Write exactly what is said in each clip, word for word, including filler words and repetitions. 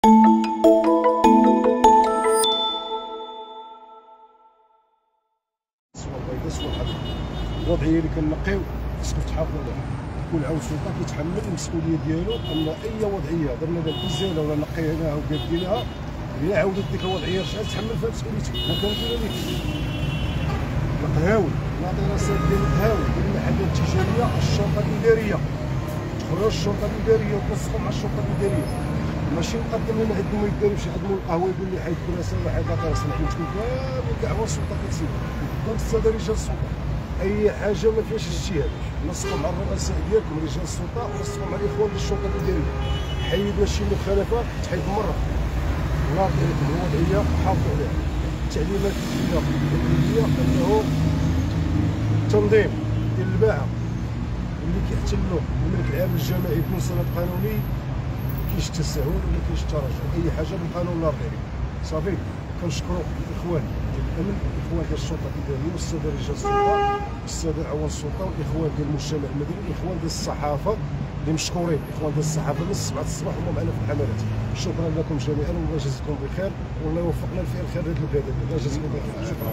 الوضعيه اللي كنلقيو خصكم تحافظوا عليها. كل عون السلطه كيتحمل المسؤوليه ديالو ان اي وضعيه درنا لها الازاله ولا نقيناها وقادينها الا عاودت ديك الوضعيه رجعت تحمل فيها مسؤوليتها. ما كنديروا لك القهاوي نعطي رصيد ديال القهاوي ديال المحلات التجاريه الشرطه الاداريه تخرج الشرطه الاداريه وتنسقوا مع الشرطه الاداريه. ماشي نقدم لنا عندهم ما يديروا شي عندهم القهوه يقول لي حيد كراسه ولا حيد كراسه. حنا تكون كامل كاع هو السلطه كتسير قدام الساده رجال السلطه. اي حاجه ما فيهاش اجتهاد نسقوا مع الرؤساء ديالكم رجال السلطه ونسقوا مع الاخوان ديال الشرطه الاداريه. حيدنا شي مخالفات تحيد مره. الله يرحم الوضعيه حافظوا عليها. التعليمات التدريبيه انه التنظيم ديال الباعه اللي كيحتلوا الملك العام الجماعي بدون سند قانوني كاينش التساهل ولا كاينش التراجع. اي حاجه بالقانون لا غير صافي. كنشكروا الاخوان ديال الامن الاخوان ديال الشرطه الاداريه والساده رجال السلطه والساده عوان السلطه والاخوان ديال المجتمع المدني والاخوان ديال الصحافه اللي مشكورين. الاخوان ديال الصحافه من السبعة الصباح وهم معنا في الحملات. شكرا لكم جميعا والله يجازيكم بخير والله يوفقنا لفعل الخير هذا البلاد. الله يجازيكم بخير. شكرا.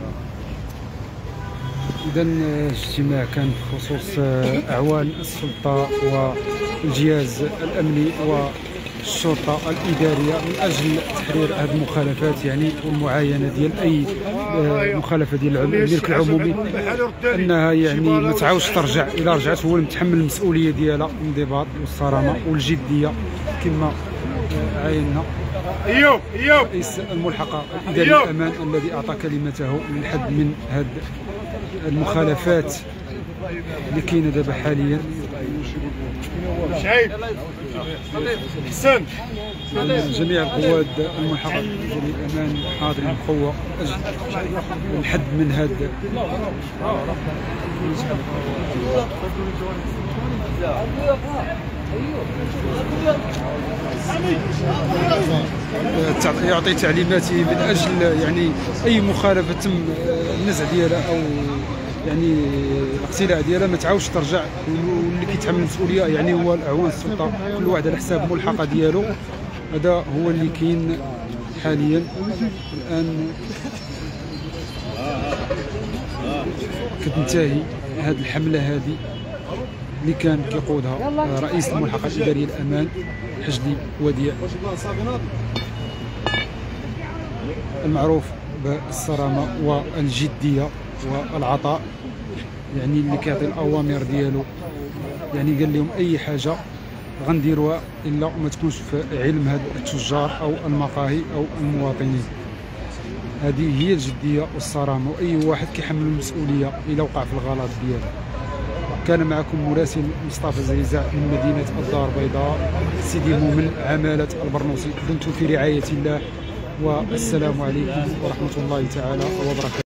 إذا الاجتماع كان بخصوص أعوان السلطة والجهاز الأمني والشرطة الإدارية من أجل تحرير هذه المخالفات يعني والمعاينة ديال أي مخالفة ديال الملك العمومي أنها يعني ما تعاودش ترجع. إلا رجعت هو المتحمل المسؤولية ديالها الانضباط والصرامة والجدية كما عاينا ايوب ايوب رئيس الملحقة الإدارية الأمان الذي أعطى كلمته للحد من هذه المخالفات اللي كاينه دابا حاليا. شعيب حسن جميع القواد الملحقة الإدارية الأمان حاضرين بقوة أجل الحد من هذا يعطي تعليماته من اجل يعني اي مخالفه تم النزع ديالها او يعني الاقتلاع ديالها ما تعاودش ترجع. واللي كيتحمل المسؤوليه يعني هو اعوان السلطه كل واحد على حساب الملحقه ديالو. هذا هو اللي كاين حاليا الان. كتنتهي هذه الحمله هذه اللي كان كيقودها رئيس الملحقة الإدارية الأمان حجلي وديع المعروف بالصرامة والجدية والعطاء يعني اللي كيعطي الأوامر ديالو. يعني قال لهم أي حاجة غنديروها إلا ما تكونش في علم هاد التجار أو المقاهي أو المواطنين. هذه هي الجدية والصرامة وأي واحد كيحمل المسؤولية إلا وقع في الغلط ديالو. كان معكم مراسل مصطفى زريزع من مدينة الدار البيضاء سيدي مؤمن عمالة البرنوسي. دمتم في رعاية الله والسلام عليكم ورحمة الله تعالى وبركاته.